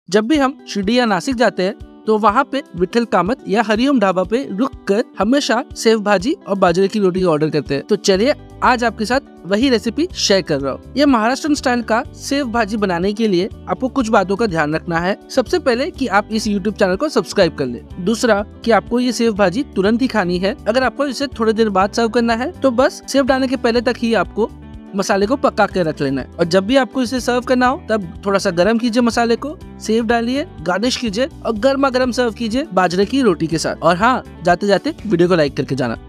जब भी हम शिरडी या नासिक जाते हैं तो वहाँ पे विठल कामत या हरिओम ढाबा पे रुक कर हमेशा सेव भाजी और बाजरे की रोटी ऑर्डर करते हैं। तो चलिए आज आपके साथ वही रेसिपी शेयर कर रहा हूँ। ये महाराष्ट्र स्टाइल का सेव भाजी बनाने के लिए आपको कुछ बातों का ध्यान रखना है। सबसे पहले कि आप इस YouTube चैनल को सब्सक्राइब कर ले। दूसरा कि आपको ये सेव भाजी तुरंत ही खानी है। अगर आपको इसे थोड़े देर बाद सर्व करना है तो बस सेव डालने के पहले तक ही आपको मसाले को पका के रख लेना है। और जब भी आपको इसे सर्व करना हो तब थोड़ा सा गर्म कीजिए मसाले को, सेव डालिए, गार्निश कीजिए और गर्मा गर्म सर्व कीजिए बाजरे की रोटी के साथ। और हाँ, जाते जाते वीडियो को लाइक करके जाना।